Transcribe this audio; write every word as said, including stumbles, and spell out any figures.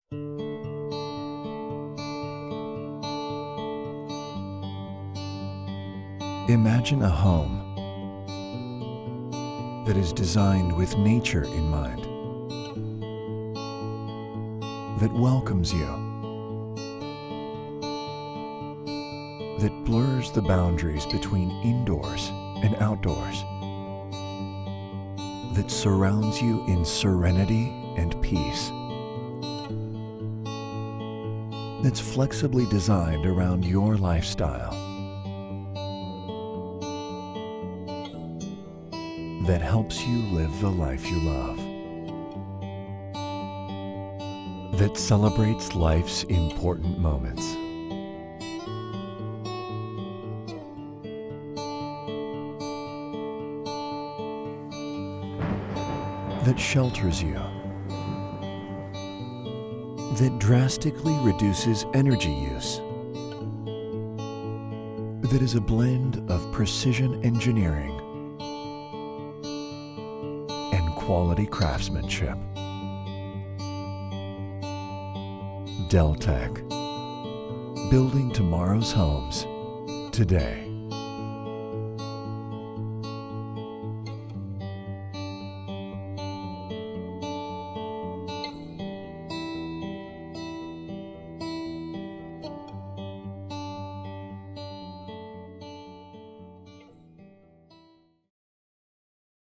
Imagine a home that is designed with nature in mind, that welcomes you, that blurs the boundaries between indoors and outdoors, that surrounds you in serenity and peace, that's flexibly designed around your lifestyle, that helps you live the life you love, that celebrates life's important moments, that shelters you, that drastically reduces energy use, that is a blend of precision engineering and quality craftsmanship. Deltec, building tomorrow's homes today.